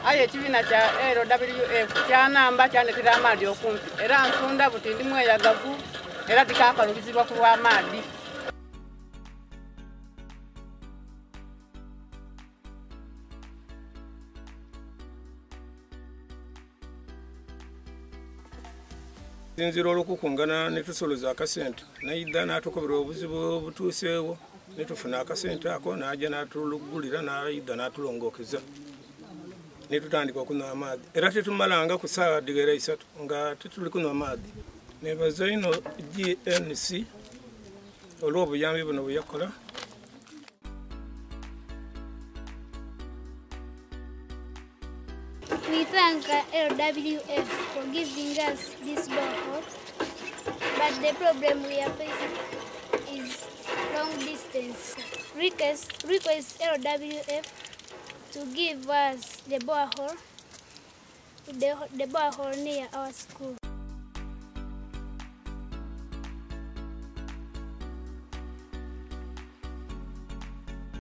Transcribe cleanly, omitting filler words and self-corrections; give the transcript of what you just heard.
aye ekibiina kya LWF kyanamba kyandekera amaadhi okumpi era nsunda buti ndi mweyagavu era tikakalubizibwa ku lw'amaadhi. Sinzira olw'okukungana ne tusoloza akasente naidda n'atukobera obuzibu obutuuseewo ne tufuna akasente ako n'ajja n'atulugulira n'aidda n'atulongookeza ne tutandika okunywa amaadhi era tetumalanga ku ssaawa digera 3 nga tetuli kunywa amaadhi. Nebaza ino GNC olw'obuyambi buno bwe yakola. We thank LWF for giving us this borehole, but the problem we are facing is long distance. Request LWF to give us the borehole near our school.